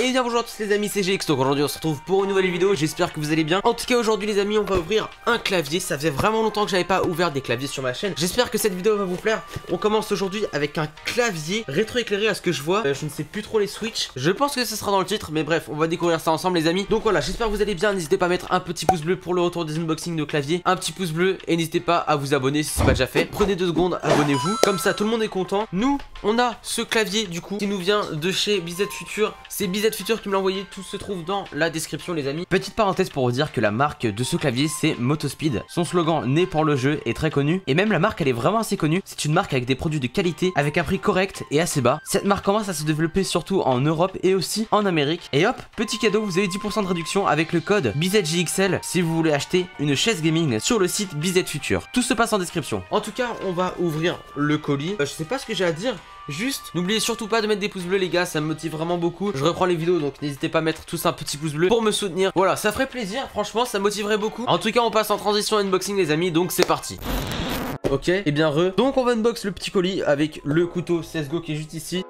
Et bien bonjour à tous les amis, c'est GX, donc aujourd'hui on se retrouve pour une nouvelle vidéo, j'espère que vous allez bien. En tout cas aujourd'hui les amis, on va ouvrir un clavier, ça faisait vraiment longtemps que j'avais pas ouvert des claviers sur ma chaîne. J'espère que cette vidéo va vous plaire. On commence aujourd'hui avec un clavier rétro-éclairé à ce que je vois, je ne sais plus trop les switches. Je pense que ce sera dans le titre, mais bref, on va découvrir ça ensemble les amis. Donc voilà, j'espère que vous allez bien, n'hésitez pas à mettre un petit pouce bleu pour le retour des unboxings de claviers, un petit pouce bleu et n'hésitez pas à vous abonner si c'est pas déjà fait. Prenez 2 secondes, abonnez-vous, comme ça tout le monde est content. Nous, on a ce clavier du coup qui nous vient de chez BZ Future. C'est BZ Future qui me l'a envoyé, tout se trouve dans la description les amis. Petite parenthèse pour vous dire que la marque de ce clavier c'est Motospeed. Son slogan né pour le jeu est très connu et même la marque elle est vraiment assez connue. C'est une marque avec des produits de qualité, avec un prix correct et assez bas. Cette marque commence à se développer surtout en Europe et aussi en Amérique. Et hop, petit cadeau, vous avez 10% de réduction avec le code BZJXL si vous voulez acheter une chaise gaming sur le site BZ Future. Tout se passe en description. En tout cas, on va ouvrir le colis. Je sais pas ce que j'ai à dire. Juste, n'oubliez surtout pas de mettre des pouces bleus les gars, ça me motive vraiment beaucoup. Je reprends les vidéos donc n'hésitez pas à mettre tous un petit pouce bleu pour me soutenir. Voilà, ça ferait plaisir, franchement ça me motiverait beaucoup. En tout cas on passe en transition unboxing les amis, donc c'est parti. Ok, et bien donc on va unbox le petit colis avec le couteau CSGO qui est juste ici.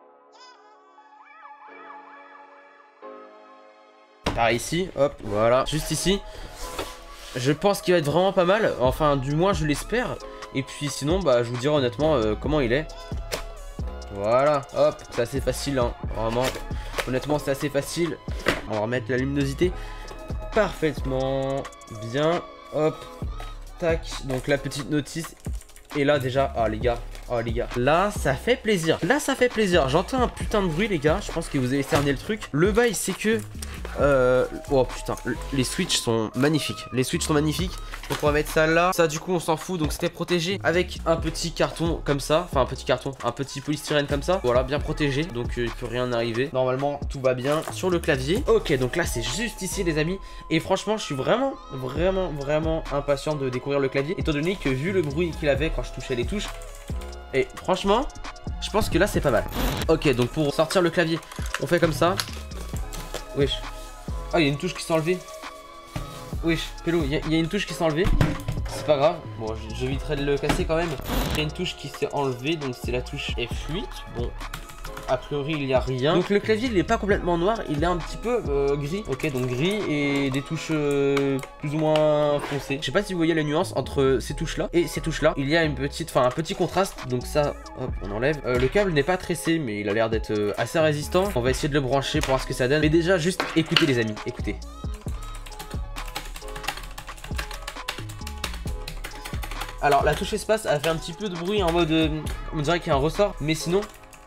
Par ici, hop, voilà, juste ici. Je pense qu'il va être vraiment pas mal, enfin du moins je l'espère. Et puis sinon bah je vous dirai honnêtement comment il est. Voilà, hop, c'est assez facile hein, vraiment, honnêtement c'est assez facile. On va remettre la luminosité parfaitement bien, hop, tac, donc la petite notice. Et là déjà, oh les gars, là ça fait plaisir, j'entends un putain de bruit les gars, je pense que vous avez cerné le truc. Le bail c'est que, oh putain, les switches sont magnifiques, donc on va mettre ça là, ça du coup on s'en fout, donc c'était protégé avec un petit carton comme ça, enfin un petit polystyrène comme ça, voilà, bien protégé, donc il peut rien arriver, normalement tout va bien sur le clavier. Ok, donc là c'est juste ici les amis, et franchement je suis vraiment impatient de découvrir le clavier, étant donné que vu le bruit qu'il avait quand je touchais les touches, et franchement je pense que là c'est pas mal. Ok, donc pour sortir le clavier on fait comme ça. Wesh. Ah, il y a une touche qui s'est enlevée. Wesh, Pélo, il y a une touche qui s'est enlevée. C'est pas grave. Bon, j'éviterai de le casser quand même. Il y a une touche qui s'est enlevée, donc c'est la touche F8. Bon, a priori, il n'y a rien. Donc le clavier, il n'est pas complètement noir, il est un petit peu gris. Ok, donc gris et des touches plus ou moins foncées. Je sais pas si vous voyez la nuance entre ces touches-là et ces touches-là. Il y a un petit contraste. Donc ça, hop, on enlève. Le câble n'est pas tressé, mais il a l'air d'être assez résistant. On va essayer de le brancher pour voir ce que ça donne. Mais déjà, juste écoutez les amis, écoutez. Alors la touche espace a fait un petit peu de bruit en mode on dirait qu'il y a un ressort, mais sinon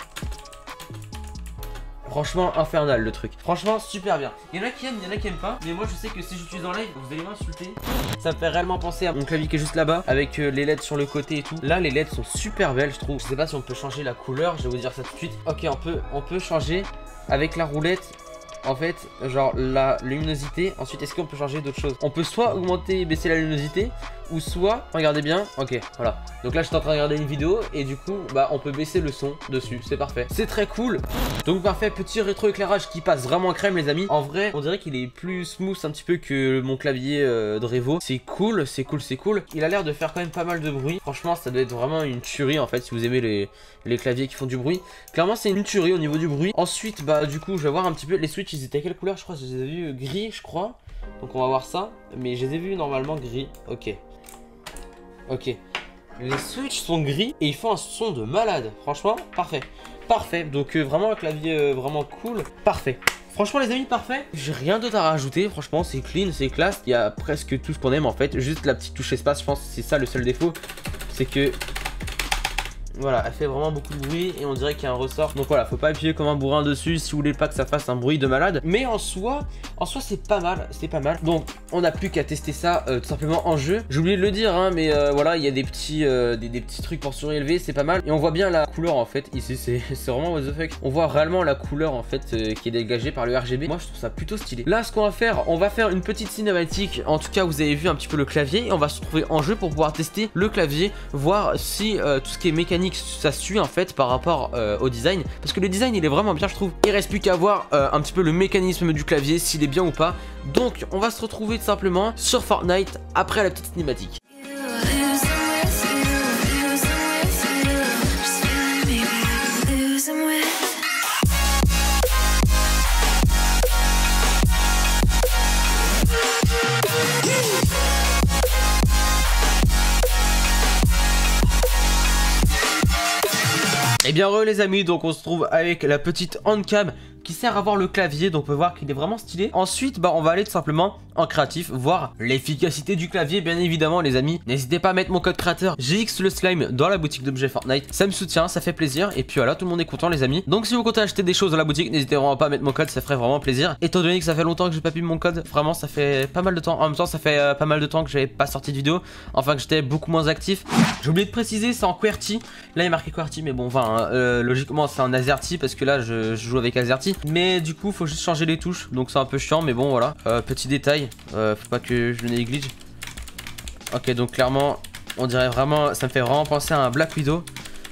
franchement infernal le truc. Franchement super bien. Il y en a qui aiment, il y en a qui aiment pas. Mais moi je sais que si j'utilise en live, vous allez m'insulter. Ça me fait réellement penser à mon clavier qui est juste là-bas, avec les LED sur le côté et tout. Là les LED sont super belles je trouve. Je sais pas si on peut changer la couleur, je vais vous dire ça tout de suite. Ok, on peut changer avec la roulette. En fait, genre la luminosité. Ensuite, est-ce qu'on peut changer d'autres choses? On peut soit augmenter et baisser la luminosité, ou soit, regardez bien, ok, voilà. Donc là, je suis en train de regarder une vidéo et du coup, bah, on peut baisser le son dessus. C'est parfait. C'est très cool. Donc parfait, petit rétro-éclairage qui passe vraiment crème, les amis. En vrai, on dirait qu'il est plus smooth un petit peu que mon clavier de Revo. C'est cool, c'est cool. Il a l'air de faire quand même pas mal de bruit. Franchement, ça doit être vraiment une tuerie en fait, si vous aimez les claviers qui font du bruit. Clairement, c'est une tuerie au niveau du bruit. Ensuite, bah, du coup, je vais voir un petit peu les switches. Ils étaient à quelle couleur? Je crois que je les ai vus gris, je crois. Donc on va voir ça. Mais je les ai vus normalement gris. Ok. Les switches sont gris et ils font un son de malade. Franchement, parfait. Donc vraiment un clavier vraiment cool. Parfait. Franchement les amis, parfait. J'ai rien d'autre à rajouter. Franchement c'est clean, c'est classe. Il y a presque tout ce qu'on aime en fait. Juste la petite touche espace, je pense que c'est ça le seul défaut. C'est que voilà, elle fait vraiment beaucoup de bruit et on dirait qu'il y a un ressort. Donc voilà, faut pas appuyer comme un bourrin dessus si vous voulez pas que ça fasse un bruit de malade. Mais en soi c'est pas mal, Donc on n'a plus qu'à tester ça tout simplement en jeu. J'ai oublié de le dire hein, mais voilà, il y a des petits trucs pour surélever, c'est pas mal. Et on voit bien la couleur en fait, ici c'est vraiment what the fuck. On voit réellement la couleur en fait qui est dégagée par le RGB. Moi je trouve ça plutôt stylé. Là ce qu'on va faire, on va faire une petite cinématique. En tout cas vous avez vu un petit peu le clavier et on va se retrouver en jeu pour pouvoir tester le clavier, voir si tout ce qui est mécanique ça suit en fait par rapport au design, parce que le design il est vraiment bien je trouve. Il reste plus qu'à voir un petit peu le mécanisme du clavier, s'il est bien ou pas. Donc on va se retrouver tout simplement sur Fortnite après la petite cinématique. Et bien re les amis, donc on se trouve avec la petite handcam qui sert à voir le clavier, donc on peut voir qu'il est vraiment stylé. Ensuite, bah on va aller tout simplement en créatif, voir l'efficacité du clavier, bien évidemment les amis. N'hésitez pas à mettre mon code créateur GX le slime dans la boutique d'objets Fortnite, ça me soutient, ça fait plaisir, et puis voilà, tout le monde est content les amis. Donc si vous comptez acheter des choses dans la boutique, n'hésitez vraiment pas à mettre mon code, ça ferait vraiment plaisir. Étant donné que ça fait longtemps que j'ai pas pu mon code, vraiment ça fait pas mal de temps. En même temps ça fait pas mal de temps que j'avais pas sorti de vidéo, enfin que j'étais beaucoup moins actif. J'ai oublié de préciser, c'est en QWERTY, là il est marqué QWERTY, mais bon enfin logiquement c'est en AZERTY parce que là je joue avec AZERTY. Mais du coup faut juste changer les touches, donc c'est un peu chiant, mais bon voilà. Petit détail, faut pas que je le néglige. Ok, donc clairement on dirait vraiment, ça me fait vraiment penser à un Black Widow.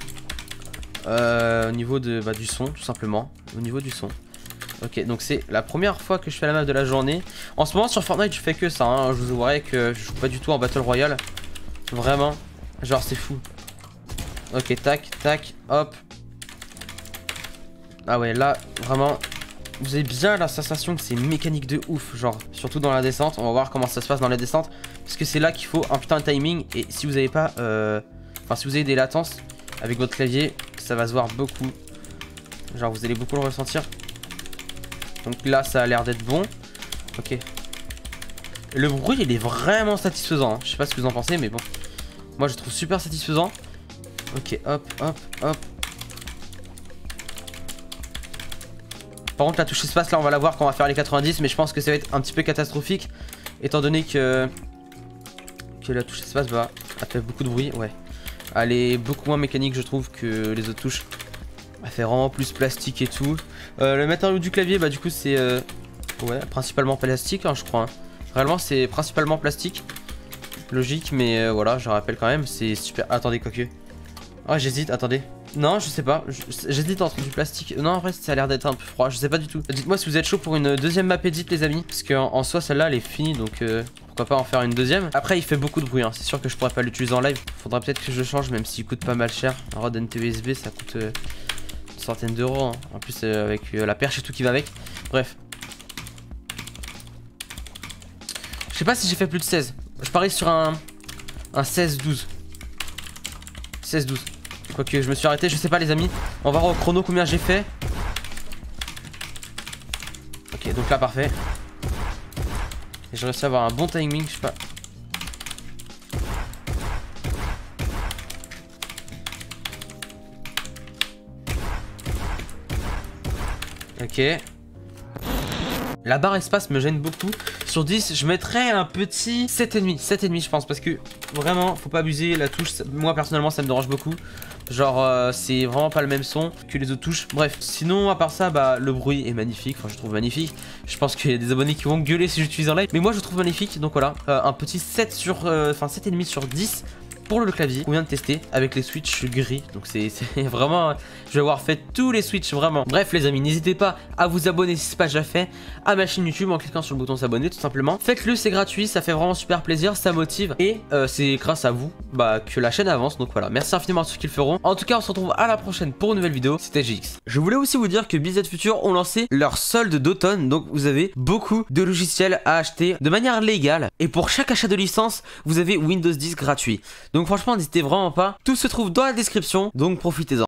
Au niveau de, du son tout simplement, au niveau du son. Ok, donc c'est la première fois que je fais la map de la journée. En ce moment sur Fortnite je fais que ça, hein. Je vous avouerai que je joue pas du tout en Battle Royale. Vraiment, genre c'est fou. Ok, tac, tac, hop. Ah ouais, là, vraiment, vous avez bien la sensation que c'est une mécanique de ouf, genre, surtout dans la descente. On va voir comment ça se passe dans la descente, parce que c'est là qu'il faut un putain de timing. Et si vous avez pas, enfin si vous avez des latences avec votre clavier, ça va se voir beaucoup. Genre vous allez beaucoup le ressentir. Donc là ça a l'air d'être bon. Ok. Le bruit il est vraiment satisfaisant, hein. Je sais pas ce que vous en pensez mais bon. Moi je trouve super satisfaisant. Ok, hop, hop, hop. Par contre la touche espace là on va la voir quand on va faire les 90, mais je pense que ça va être un petit peu catastrophique étant donné que la touche espace bah elle fait beaucoup de bruit. Ouais, elle est beaucoup moins mécanique je trouve que les autres touches. Elle fait vraiment plus plastique et tout. Le matériau du clavier bah du coup c'est ouais principalement plastique hein, je crois hein. Réellement c'est principalement plastique. Logique mais voilà je rappelle quand même c'est super. Attendez quoique. Ah j'hésite, attendez. Non je sais pas, j'hésite entre du plastique. Non en vrai ça a l'air d'être un peu froid, je sais pas du tout. Dites-moi si vous êtes chaud pour une deuxième map edit les amis. Parce qu'en soi celle-là elle est finie donc pourquoi pas en faire une deuxième. Après il fait beaucoup de bruit hein. C'est sûr que je pourrais pas l'utiliser en live. Faudra peut-être que je change même s'il coûte pas mal cher. Un rod NT-USB ça coûte une centaine d'euros hein. En plus avec la perche et tout qui va avec. Bref. Je sais pas si j'ai fait plus de 16. Je parie sur un 16-12. 16-12. Quoique je me suis arrêté, je sais pas les amis. On va voir au chrono combien j'ai fait. Ok donc là parfait. Et j'ai réussi à avoir un bon timing, je sais pas. Ok. La barre espace me gêne beaucoup. Sur 10 je mettrais un petit 7,5. 7,5 je pense parce que vraiment faut pas abuser la touche. Moi personnellement ça me dérange beaucoup. Genre c'est vraiment pas le même son que les autres touches. Bref, sinon à part ça bah le bruit est magnifique. Enfin je trouve magnifique. Je pense qu'il y a des abonnés qui vont gueuler si j'utilise en live. Mais moi je trouve magnifique. Donc voilà, un petit 7 sur, enfin 7,5 sur 10 pour le clavier. On vient de tester avec les switches gris. Donc c'est vraiment, je vais avoir fait tous les switches vraiment. Bref les amis, n'hésitez pas à vous abonner si c'est pas déjà fait à ma chaîne YouTube en cliquant sur le bouton s'abonner tout simplement. Faites-le, c'est gratuit, ça fait vraiment super plaisir, ça motive et c'est grâce à vous bah, que la chaîne avance. Donc voilà, merci infiniment à tous ceux qui le feront. En tout cas on se retrouve à la prochaine pour une nouvelle vidéo. C'était GX. Je voulais aussi vous dire que BZ Future ont lancé leur solde d'automne. Donc vous avez beaucoup de logiciels à acheter de manière légale. Et pour chaque achat de licence, vous avez Windows 10 gratuit. Donc franchement n'hésitez vraiment pas, tout se trouve dans la description, donc profitez-en.